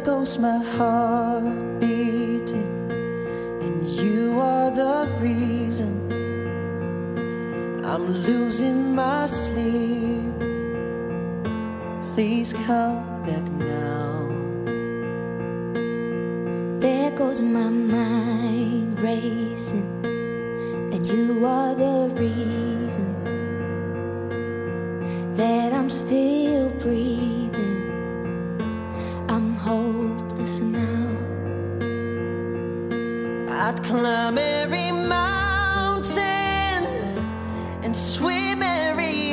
goes my heart beating, and you are the reason I'm losing my sleep. Please come back now. There goes my mind racing, and you are the reason that I'm still breathing. I'm hopeless now. I'd climb every mountain and swim every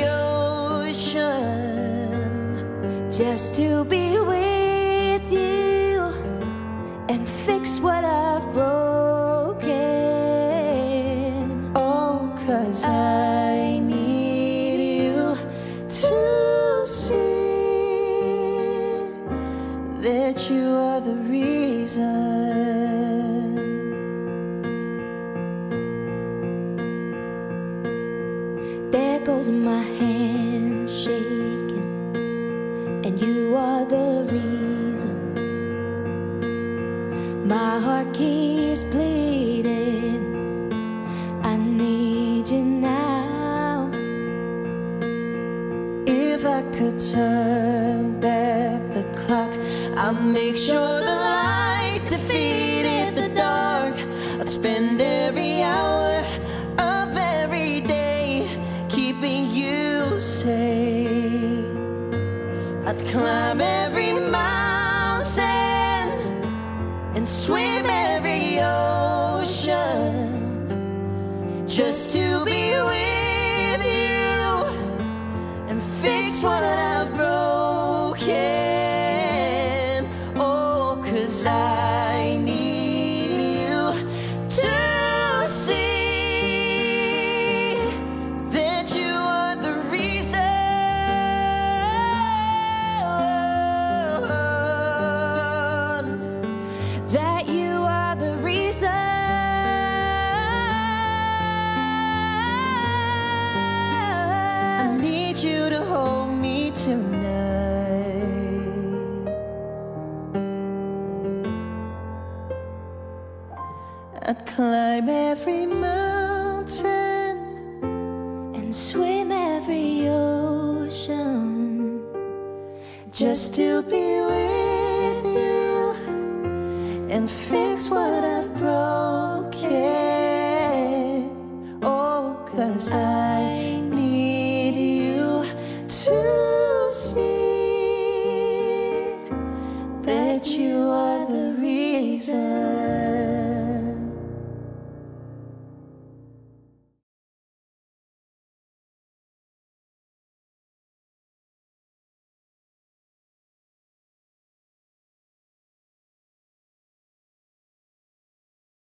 ocean just to be with you and fix what I've broken. Oh, 'cause I need you to see that you are the reason. There goes my hand shaking, and you are the reason my heart keeps bleeding. I need you now. If I could turn back the clock, I'd make sure the light defeated the dark. I'd spend every hour of every day keeping you safe. I'd climb every mountain and swim every ocean just to be with you and fix what I've broken. Oh, 'cause I need you to see that you are the reason. That you are the reason. I need you to hold me tonight. I'd climb every mountain And swim every ocean just to be with you and fix what I've broken. Oh, 'cause I need you to see that you are the reason.